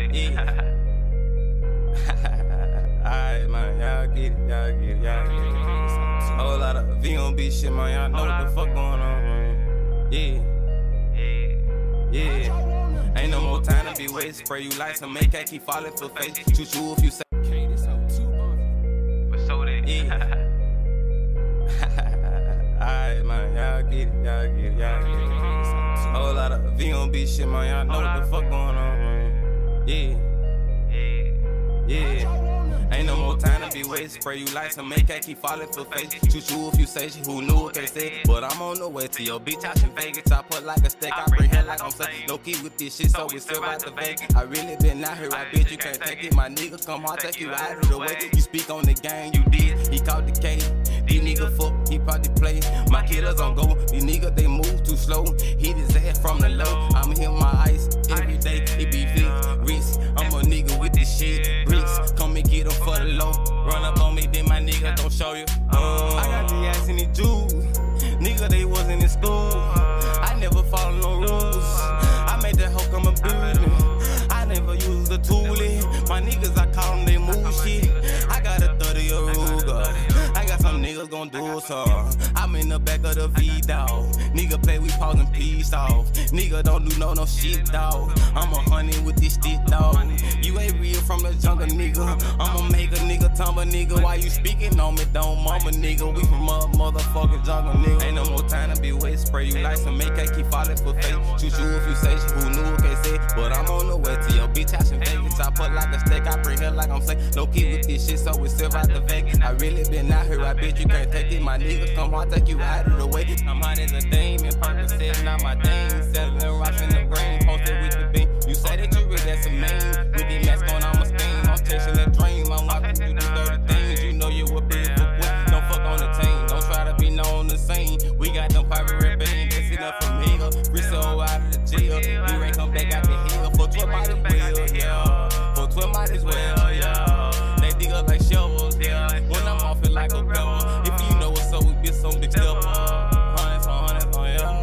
Yeah. Alright, man, y'all get it. Whole lot of VMB shit, man. Y'all know what the fuck going on, man. Yeah. Ain't no more time to be wasted. Spray you like some make keep falling for face. Shoot you if you say. For so that. Yeah. Alright, man, y'all get it. Whole lot of VMB shit, man. Y'all know what the fuck going on, man. Yeah. Ain't no more time to be wasted. Spray you like some make keep falling for face. Shoot you if you say shit. Who knew what they said? But I'm on the way to your bitch house in Vegas. I put like a stick. I bring hell like I'm saying. No key with this shit, so we still out to Vegas. I really been out here, I bet you can't take it. My nigga come hard, take you out of the way. You speak on the game, you did. He caught the K. These niggas fuck, he probably play. My killers on go. These niggas they move too slow. Hit his ass from the low. I'm here my ice every day. It be wrist. I'm a nigga with this shit. Bricks, come and get them for the low. Run up on me, then my nigga don't show you. I got the ass in the Jews. Nigga, they wasn't in school. I never follow no rules. I made that hoe come and build me. I never use the toolie. My niggas, I call them, they move shit. I got a 30 Ruger. I got some niggas gon' do some. I'm in the back of the V-Dog. Nigga play, we pausing peace off. Nigga don't do no shit, dog. I'm a honey with this stick, dog. You ain't real from the jungle, nigga. I'ma make a nigga tumble, nigga. Why you speaking on me, don't mama, nigga? We from a motherfucking jungle, nigga. Ain't no more time to be wasted. Spray you like some make keep falling for face. Shoot you if you say shit. Who knew what they said? But I'm on the way to your bitch house in Vegas. I put like a stick. I bring hell like I'm saying. No key with this shit, so we still out to Vegas. I really been out here, I bet you can't take it. My niggas come hard, take you out of the way. I'm hot as a demon, purpose setting out my thing. Settling rocks in the brain, posted with the beam. You say that you really that's a main. With the mask on, I'm a stain. I'm chasing a dream. I'm watching you do dirty things. You know you a beautiful boy. Don't fuck on the team. Don't try to be known the same. We got them private red bands. That's enough for me. Free soul out of the jail. You ain't come back out the hill. For 12 might as well, yeah. For 12 might as well, yeah. They dig up like shovels, yeah. When I'm off it like a pebble. If you know what's up, we get some big step. Hundreds on hundreds on, yeah.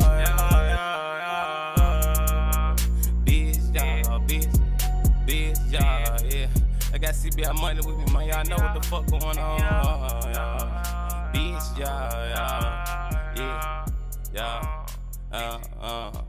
Bitch, yeah. I got CBI money with me, man. Y'all know what the fuck going on. Bitch, yeah.